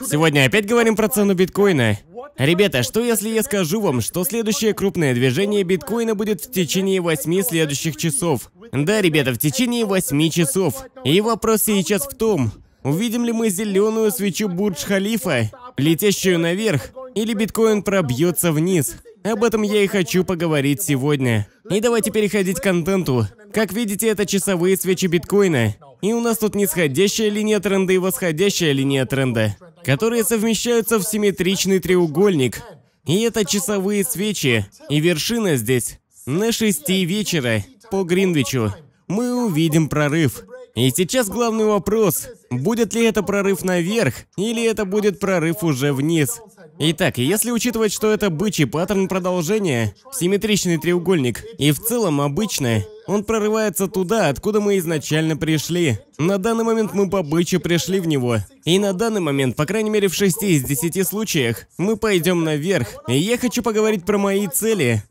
Сегодня опять говорим про цену биткоина. Ребята, что если я скажу вам, что следующее крупное движение биткоина будет в течение 8 следующих часов? Да, ребята, в течение 8 часов. И вопрос сейчас в том, увидим ли мы зеленую свечу Бурдж-Халифа, летящую наверх, или биткоин пробьется вниз? Об этом я и хочу поговорить сегодня. И давайте переходить к контенту. Как видите, это часовые свечи биткоина. И у нас тут нисходящая линия тренда и восходящая линия тренда, которые совмещаются в симметричный треугольник. И это часовые свечи. И вершина здесь на 6 вечера по Гринвичу. Мы увидим прорыв. И сейчас главный вопрос, будет ли это прорыв наверх, или это будет прорыв уже вниз. Итак, если учитывать, что это бычий паттерн продолжения, симметричный треугольник, и в целом обычно, он прорывается туда, откуда мы изначально пришли. На данный момент мы по бычью пришли в него. И на данный момент, по крайней мере в 6 из 10 случаях, мы пойдем наверх. И я хочу поговорить про мои цели.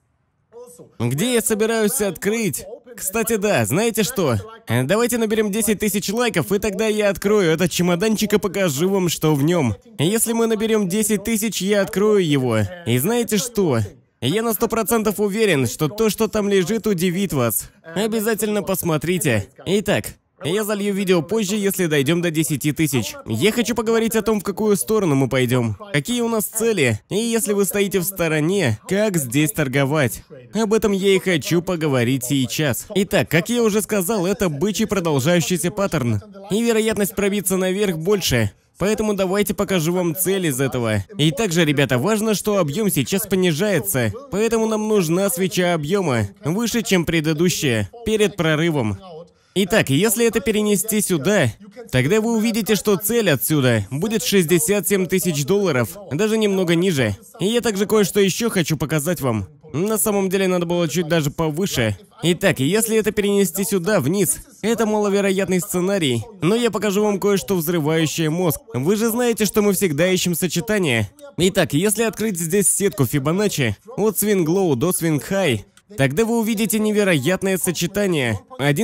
Где я собираюсь открыть? Кстати, да, знаете что? Давайте наберем 10 тысяч лайков, и тогда я открою этот чемоданчик и покажу вам, что в нем. Если мы наберем 10 тысяч, я открою его. И знаете что? Я на 100% уверен, что то, что там лежит, удивит вас. Обязательно посмотрите. Итак, я залью видео позже, если дойдем до 10 тысяч. Я хочу поговорить о том, в какую сторону мы пойдем, какие у нас цели, и если вы стоите в стороне, как здесь торговать. Об этом я и хочу поговорить сейчас. Итак, как я уже сказал, это бычий продолжающийся паттерн, и вероятность пробиться наверх больше. Поэтому давайте покажу вам цель из этого. И также, ребята, важно, что объем сейчас понижается, поэтому нам нужна свеча объема, выше, чем предыдущая, перед прорывом. Итак, если это перенести сюда, тогда вы увидите, что цель отсюда будет 67 тысяч долларов, даже немного ниже. И я также кое-что еще хочу показать вам. На самом деле надо было чуть даже повыше. Итак, если это перенести сюда, вниз, это маловероятный сценарий, но я покажу вам кое-что взрывающее мозг. Вы же знаете, что мы всегда ищем сочетания. Итак, если открыть здесь сетку Фибоначчи, от Swing Low до Swing High, тогда вы увидите невероятное сочетание.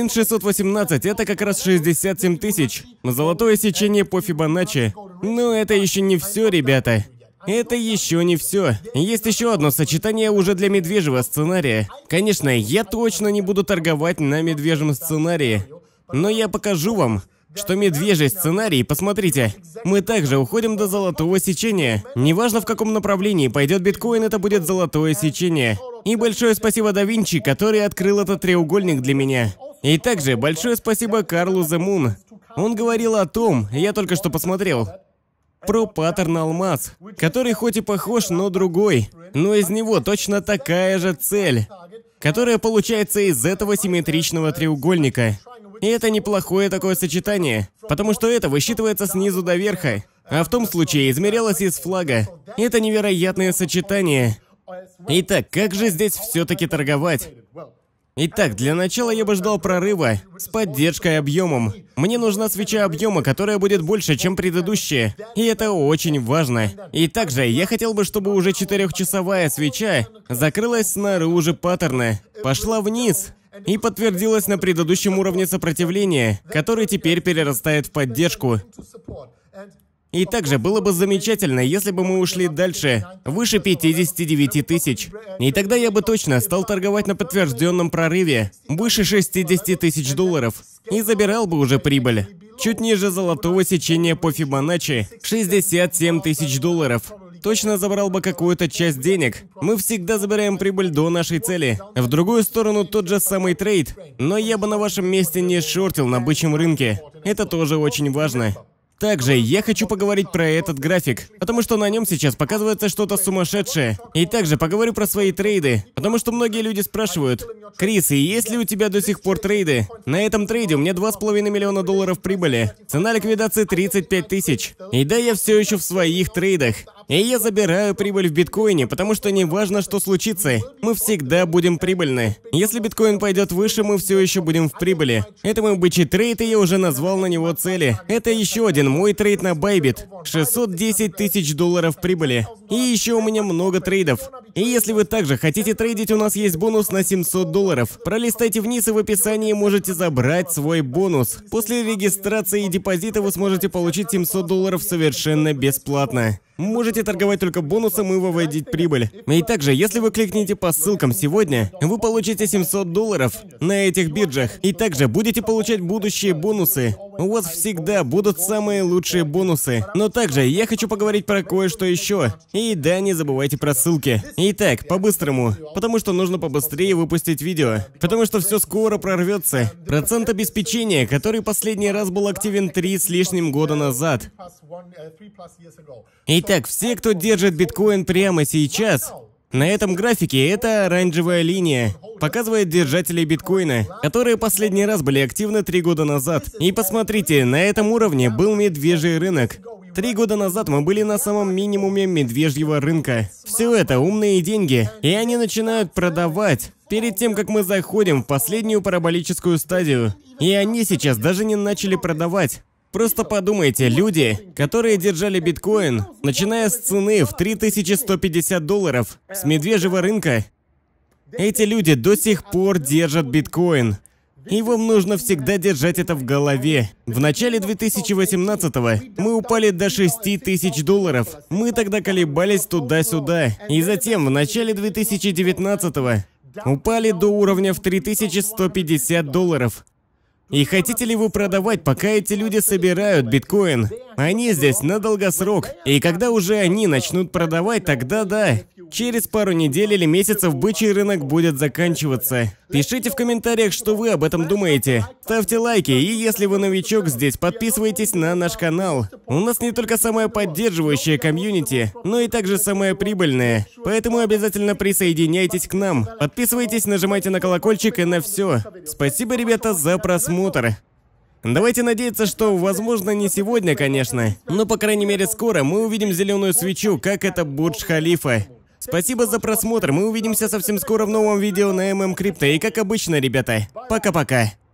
1,618 это как раз 67 тысяч. Золотое сечение по Фибоначчи. Но это еще не все, ребята. Это еще не все. Есть еще одно сочетание уже для медвежьего сценария. Конечно, я точно не буду торговать на медвежьем сценарии. Но я покажу вам, что медвежий сценарий, посмотрите, мы также уходим до золотого сечения. Неважно, в каком направлении пойдет биткоин, это будет золотое сечение. И большое спасибо Да Винчи, который открыл этот треугольник для меня. И также большое спасибо Карлу The Moon. Он говорил о том, я только что посмотрел, про паттерн алмаз, который хоть и похож, но другой. Но из него точно такая же цель, которая получается из этого симметричного треугольника. И это неплохое такое сочетание, потому что это высчитывается снизу до верха, а в том случае измерялось из флага. Это невероятное сочетание. Итак, как же здесь все-таки торговать? Итак, для начала я бы ждал прорыва с поддержкой объемом. Мне нужна свеча объема, которая будет больше, чем предыдущая. И это очень важно. И также я хотел бы, чтобы уже 4-часовая свеча закрылась снаружи паттерна, пошла вниз и подтвердилась на предыдущем уровне сопротивления, который теперь перерастает в поддержку. И также было бы замечательно, если бы мы ушли дальше, выше 59 тысяч. И тогда я бы точно стал торговать на подтвержденном прорыве, выше 60 тысяч долларов, и забирал бы уже прибыль. Чуть ниже золотого сечения по Фибоначчи, 67 тысяч долларов. Точно забрал бы какую-то часть денег. Мы всегда забираем прибыль до нашей цели. В другую сторону тот же самый трейд, но я бы на вашем месте не шортил на бычьем рынке. Это тоже очень важно. Также я хочу поговорить про этот график, потому что на нем сейчас показывается что-то сумасшедшее. И также поговорю про свои трейды, потому что многие люди спрашивают: Крис, и есть ли у тебя до сих пор трейды? На этом трейде у меня 2,5 миллиона долларов прибыли. Цена ликвидации 35 тысяч. И да, я все еще в своих трейдах. И я забираю прибыль в биткоине, потому что не важно, что случится, мы всегда будем прибыльны. Если биткоин пойдет выше, мы все еще будем в прибыли. Это мой бычий трейд, и я уже назвал на него цели. Это еще один мой трейд на Bybit. 610 тысяч долларов прибыли. И еще у меня много трейдов. И если вы также хотите трейдить, у нас есть бонус на 700 долларов. Пролистайте вниз и в описании можете забрать свой бонус. После регистрации и депозита вы сможете получить 700 долларов совершенно бесплатно. Можете торговать только бонусом и выводить прибыль. И также, если вы кликните по ссылкам сегодня, вы получите 700 долларов на этих биржах. И также будете получать будущие бонусы. У вас всегда будут самые лучшие бонусы. Но также я хочу поговорить про кое-что еще. И да, не забывайте про ссылки. Итак, по-быстрому, потому что нужно побыстрее выпустить видео. Потому что все скоро прорвется. Процент обеспечения, который последний раз был активен 3 с лишним года назад. Итак, все, кто держит биткоин прямо сейчас, на этом графике это оранжевая линия, показывает держателей биткоина, которые последний раз были активны 3 года назад. И посмотрите, на этом уровне был медвежий рынок. 3 года назад мы были на самом минимуме медвежьего рынка. Все это умные деньги, и они начинают продавать перед тем, как мы заходим в последнюю параболическую стадию. И они сейчас даже не начали продавать. Просто подумайте, люди, которые держали биткоин, начиная с цены в 3150 долларов, с медвежьего рынка, эти люди до сих пор держат биткоин. И вам нужно всегда держать это в голове. В начале 2018-го мы упали до 6000 долларов. Мы тогда колебались туда-сюда. И затем в начале 2019-го упали до уровня в 3150 долларов. И хотите ли вы продавать, пока эти люди собирают биткоин? Они здесь на долгосрок. И когда уже они начнут продавать, тогда да. Через пару недель или месяцев бычий рынок будет заканчиваться. Пишите в комментариях, что вы об этом думаете. Ставьте лайки, и если вы новичок здесь, подписывайтесь на наш канал. У нас не только самое поддерживающее комьюнити, но и также самое прибыльное. Поэтому обязательно присоединяйтесь к нам. Подписывайтесь, нажимайте на колокольчик и на все. Спасибо, ребята, за просмотр. Давайте надеяться, что, возможно, не сегодня, конечно, но, по крайней мере, скоро мы увидим зеленую свечу, как это Бурдж-Халифа. Спасибо за просмотр, мы увидимся совсем скоро в новом видео на ММКрипто. И как обычно, ребята, пока-пока.